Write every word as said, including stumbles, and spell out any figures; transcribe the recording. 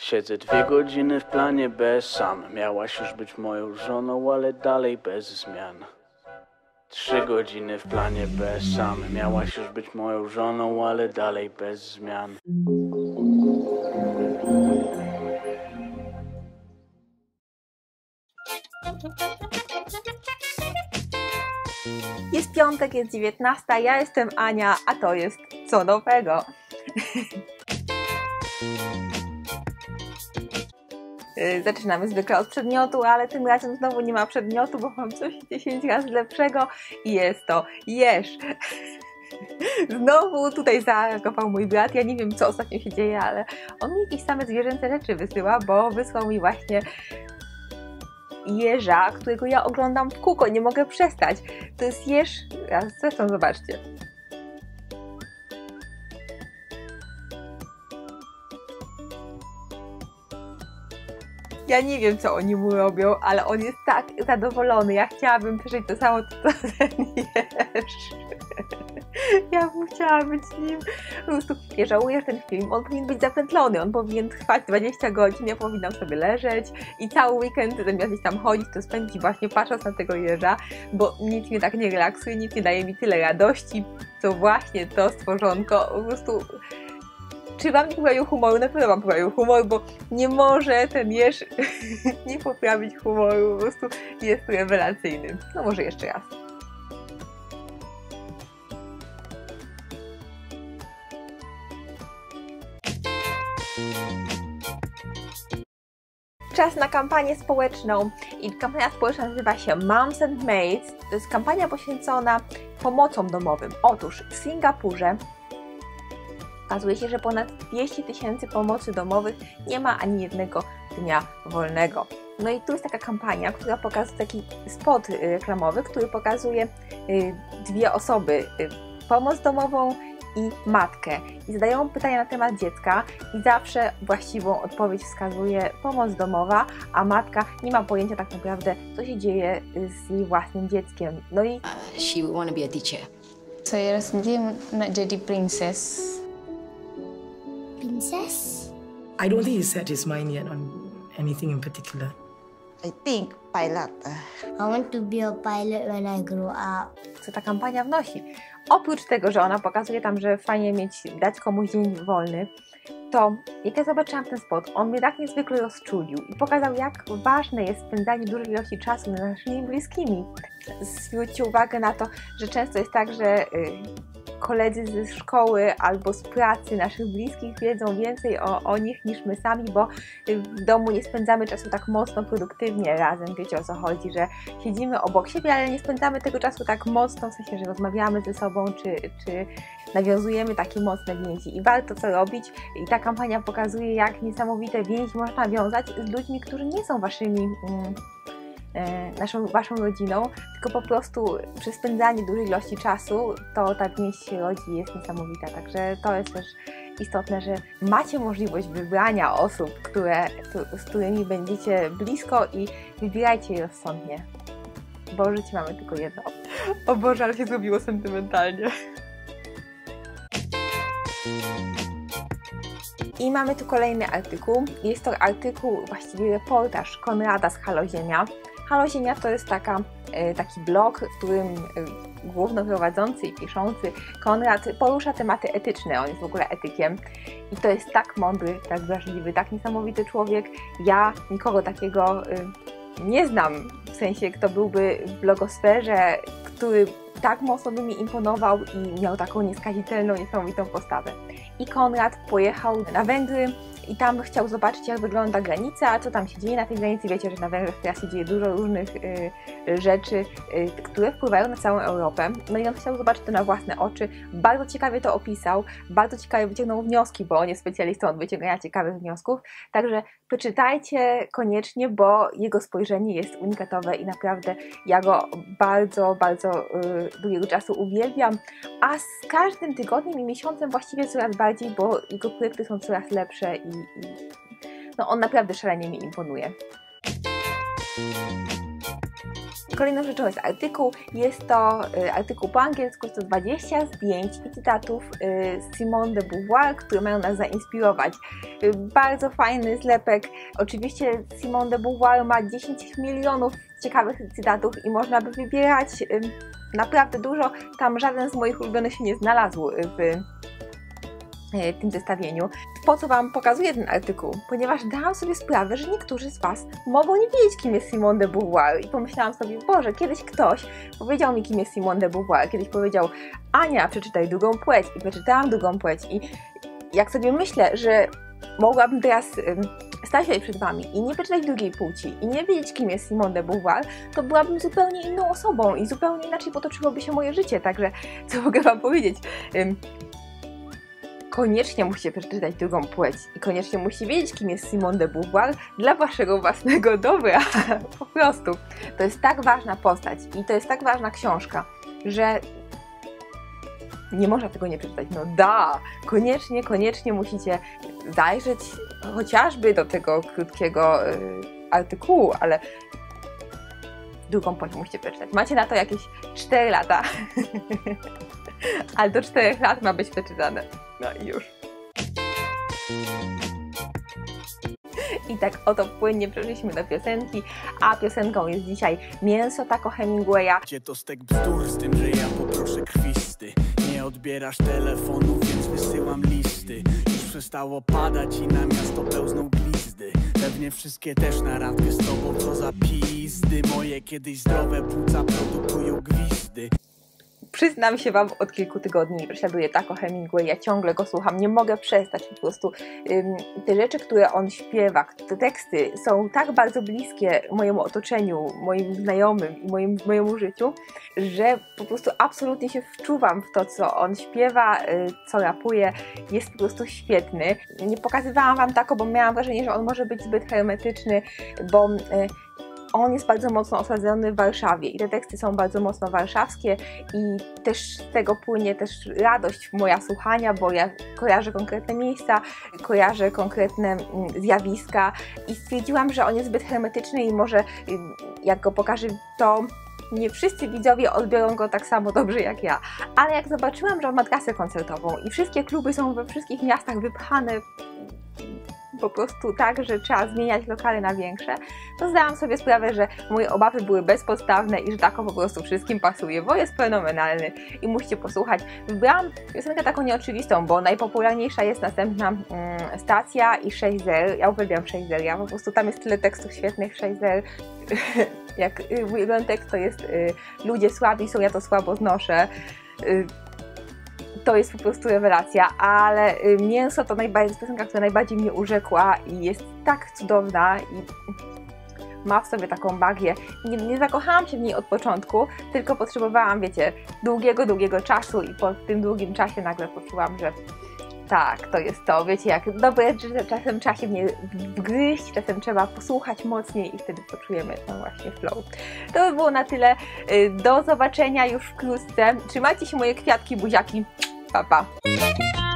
Siedzę dwie godziny w planie B sam. Miałaś już być moją żoną, ale dalej bez zmian. Trzy godziny w planie B sam. Miałaś już być moją żoną, ale dalej bez zmian. Jest piątek, jest dziewiętnasta, ja jestem Ania, a to jest Co Nowego. Zaczynamy zwykle od przedmiotu, ale tym razem znowu nie ma przedmiotu, bo mam coś dziesięć razy lepszego i jest to jeż. Znowu tutaj zareagował mój brat. Ja nie wiem, co ostatnio się dzieje, ale on mi jakieś same zwierzęce rzeczy wysyła, bo wysłał mi właśnie jeża, którego ja oglądam w kółko, nie mogę przestać. To jest jeż, zresztą zobaczcie. Ja nie wiem, co oni mu robią, ale on jest tak zadowolony. Ja chciałabym przeżyć to samo, co ten jeż. Ja bym chciała być nim. Po prostu ja żałuję, że ten film, on powinien być zapętlony, on powinien trwać dwadzieścia godzin, ja powinnam sobie leżeć i cały weekend zamiast gdzieś tam chodzić, to spędzić właśnie patrząc na tego jeża, bo nic mnie tak nie relaksuje, nic nie daje mi tyle radości, co właśnie to stworzonko. Po prostu czy wam nie poprawił humoru? Na pewno wam poprawił humor, bo nie może ten jeż nie poprawić humoru, po prostu jest rewelacyjny. No może jeszcze raz. Czas na kampanię społeczną i kampania społeczna nazywa się Moms and Maids. To jest kampania poświęcona pomocom domowym. Otóż w Singapurze okazuje się, że ponad dwieście tysięcy pomocy domowych nie ma ani jednego dnia wolnego. No i tu jest taka kampania, która pokazuje taki spot reklamowy, który pokazuje dwie osoby, pomoc domową i matkę. I zadają pytania na temat dziecka i zawsze właściwą odpowiedź wskazuje pomoc domowa, a matka nie ma pojęcia tak naprawdę, co się dzieje z jej własnym dzieckiem. No i she would want to be a teacher. Saya rasa dia nak jadi princess. Princess? I don't think he set his mind yet on anything in particular. I think pilot. I want to be a pilot when I grow up. Co ta kampania wnosi? Oprócz tego, że ona pokazuje tam, że fajnie mieć, dać komuś dzień wolny, to jak ja zobaczyłam ten spot, on mnie tak niezwykle rozczulił i pokazał, jak ważne jest spędzanie dużej ilości czasu z naszymi bliskimi. Zwróćcie uwagę na to, że często jest tak, że koledzy ze szkoły albo z pracy naszych bliskich wiedzą więcej o, o nich niż my sami, bo w domu nie spędzamy czasu tak mocno produktywnie razem, wiecie o co chodzi, że siedzimy obok siebie, ale nie spędzamy tego czasu tak mocno, w sensie, że rozmawiamy ze sobą, czy, czy nawiązujemy takie mocne więzi i warto to robić i ta kampania pokazuje, jak niesamowite więzi można wiązać z ludźmi, którzy nie są waszymi mm, Naszą, waszą rodziną, tylko po prostu przez spędzanie dużej ilości czasu to ta więź się rodzi, jest niesamowita, także to jest też istotne, że macie możliwość wybrania osób, które, z którymi będziecie blisko i wybierajcie je rozsądnie, bo życie mamy tylko jedno. O Boże, ale się zrobiło sentymentalnie. I mamy tu kolejny artykuł. Jest to artykuł, właściwie reportaż Konrada z Halo Ziemia. Halo Ziemia to jest taka, taki blog, w którym głównoprowadzący i piszący Konrad porusza tematy etyczne. On jest w ogóle etykiem i to jest tak mądry, tak wrażliwy, tak niesamowity człowiek. Ja nikogo takiego nie znam, w sensie kto byłby w blogosferze, który tak mocno by mi imponował i miał taką nieskazitelną, niesamowitą postawę. I Konrad pojechał na Węgry i tam chciał zobaczyć, jak wygląda granica, co tam się dzieje na tej granicy. Wiecie, że na Węgrzech teraz się dzieje dużo różnych y, rzeczy, y, które wpływają na całą Europę. No i on chciał zobaczyć to na własne oczy. Bardzo ciekawie to opisał, bardzo ciekawie wyciągnął wnioski, bo on jest specjalistą od wyciągania ciekawych wniosków. Także przeczytajcie koniecznie, bo jego spojrzenie jest unikatowe i naprawdę ja go bardzo, bardzo y, długiego czasu uwielbiam. A z każdym tygodniem i miesiącem właściwie coraz bardziej, bo jego projekty są coraz lepsze i, i no on naprawdę szalenie mi imponuje. Kolejną rzeczą jest artykuł. Jest to y, artykuł po angielsku, sto dwadzieścia zdjęć i cytatów y, z Simone de Beauvoir, które mają nas zainspirować. Y, bardzo fajny zlepek. Oczywiście Simone de Beauvoir ma dziesięć milionów ciekawych cytatów i można by wybierać y, naprawdę dużo. Tam żaden z moich ulubionych się nie znalazł w w tym zestawieniu. Po co Wam pokazuję ten artykuł? Ponieważ dałam sobie sprawę, że niektórzy z Was mogą nie wiedzieć, kim jest Simone de Beauvoir i pomyślałam sobie, Boże, kiedyś ktoś powiedział mi, kim jest Simone de Beauvoir, kiedyś powiedział, Ania, przeczytaj Drugą płeć i przeczytałam Drugą płeć i jak sobie myślę, że mogłabym teraz um, stać tutaj przed Wami i nie przeczytać drugiej płci i nie wiedzieć, kim jest Simone de Beauvoir, to byłabym zupełnie inną osobą i zupełnie inaczej potoczyłoby się moje życie, także co mogę Wam powiedzieć? Um, Koniecznie musicie przeczytać Drugą płeć i koniecznie musicie wiedzieć, kim jest Simone de Beauvoir dla waszego własnego dobra. Po prostu. To jest tak ważna postać i to jest tak ważna książka, że nie można tego nie przeczytać. No da! Koniecznie, koniecznie musicie zajrzeć chociażby do tego krótkiego y, artykułu, ale Drugą płeć musicie przeczytać. Macie na to jakieś cztery lata. Ale do czterech lat ma być przeczytane. No i już. I tak oto płynnie przeszliśmy do piosenki, a piosenką jest dzisiaj Mięso Taco Hemingwaya. Gdzie to stek bzdur z tym, że ja poproszę krwisty. Nie odbierasz telefonu, więc wysyłam listy. Już przestało padać i na miasto pełzną glizdy. Pewnie wszystkie też na randkę z tobą, co za pizdy. Moje kiedyś zdrowe płuca produkują gwizdy. Przyznam się Wam, od kilku tygodni prześladuję Taco Hemingway, ja ciągle go słucham, nie mogę przestać po prostu. Ym, te rzeczy, które on śpiewa, te teksty są tak bardzo bliskie mojemu otoczeniu, moim znajomym i moim, mojemu życiu, że po prostu absolutnie się wczuwam w to, co on śpiewa, y, co rapuje, jest po prostu świetny. Nie pokazywałam Wam Taco, bo miałam wrażenie, że on może być zbyt hermetyczny, bo y, on jest bardzo mocno osadzony w Warszawie i te teksty są bardzo mocno warszawskie i też z tego płynie też radość moja słuchania, bo ja kojarzę konkretne miejsca, kojarzę konkretne zjawiska i stwierdziłam, że on jest zbyt hermetyczny i może jak go pokażę, to nie wszyscy widzowie odbiorą go tak samo dobrze jak ja. Ale jak zobaczyłam, że on ma trasę koncertową i wszystkie kluby są we wszystkich miastach wypchane po prostu tak, że trzeba zmieniać lokale na większe, to zdałam sobie sprawę, że moje obawy były bezpodstawne i że Taco po prostu wszystkim pasuje, bo jest fenomenalny i musicie posłuchać. Wybrałam piosenkę taką nieoczywistą, bo najpopularniejsza jest następna mm, Stacja i sześć zer. Ja uwielbiam sześć zer, ja po prostu tam jest tyle tekstów świetnych, sześć zer. Jak y, mój ulubiony tekst to jest y, ludzie słabi są, ja to słabo znoszę. Y, To jest po prostu rewelacja, ale Mięso to najbardziej, piosenka, która najbardziej mnie urzekła i jest tak cudowna i ma w sobie taką magię. Nie, nie zakochałam się w niej od początku, tylko potrzebowałam, wiecie, długiego, długiego czasu i po tym długim czasie nagle poczułam, że tak, to jest to. Wiecie, jak dobre rzeczy czasem trzeba się w nie wgryźć, czasem trzeba posłuchać mocniej i wtedy poczujemy ten właśnie flow. To by było na tyle. Do zobaczenia już wkrótce. Trzymajcie się moje kwiatki, buziaki. Pa, pa.